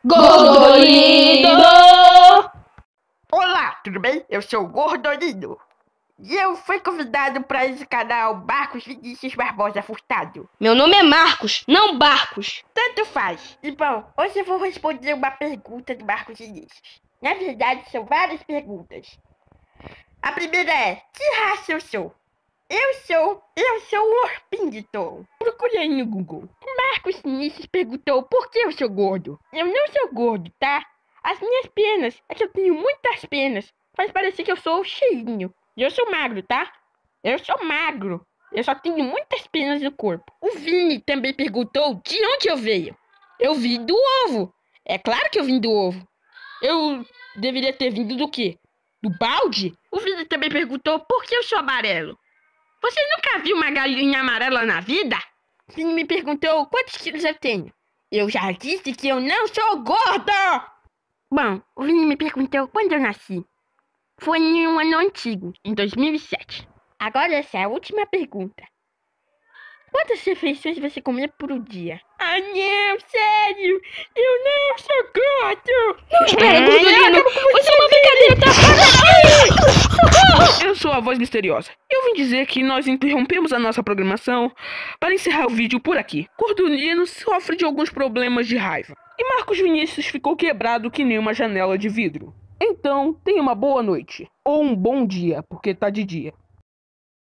Gordolindo! Olá, tudo bem? Eu sou o Gordolindo. E eu fui convidado para esse canal Marcos Vinícius Barbosa Furtado. Meu nome é Marcos, não Barcos. Tanto faz. E bom, hoje eu vou responder uma pergunta do Marcos Vinícius. Na verdade, são várias perguntas. A primeira é, que raça eu sou? Eu sou um orpington. Procurei no Google. O Marcos Vinícius perguntou por que eu sou gordo. Eu não sou gordo, tá? As minhas penas, é que eu tenho muitas penas. Faz parecer que eu sou cheinho. E eu sou magro, tá? Eu sou magro. Eu só tenho muitas penas no corpo. O Vini também perguntou de onde eu veio. Eu vim do ovo. É claro que eu vim do ovo. Eu deveria ter vindo do quê? Do balde? O Vini também perguntou por que eu sou amarelo. Você nunca viu uma galinha amarela na vida? O Vini me perguntou quantos quilos eu tenho. Eu já disse que eu não sou gordo! Bom, o Vini me perguntou quando eu nasci. Foi em um ano antigo, em 2007. Agora essa é a última pergunta. Quantas refeições você comia por dia? Ah, não, sério! Eu não sou gordo! Não, espera, Gordolino! Você é uma brincadeira, tá? Eu sou a voz misteriosa. Eu vim dizer que nós interrompemos a nossa programação para encerrar o vídeo por aqui. Gordolino sofre de alguns problemas de raiva. E Marcos Vinícius ficou quebrado que nem uma janela de vidro. Então, tenha uma boa noite. Ou um bom dia, porque tá de dia.